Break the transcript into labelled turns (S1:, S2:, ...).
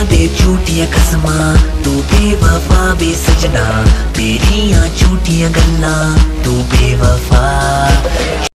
S1: दे झूठियां कसमा, तू बेवफा बे सजना, तेरियां झूठियां गल्लां, तू बेवफा।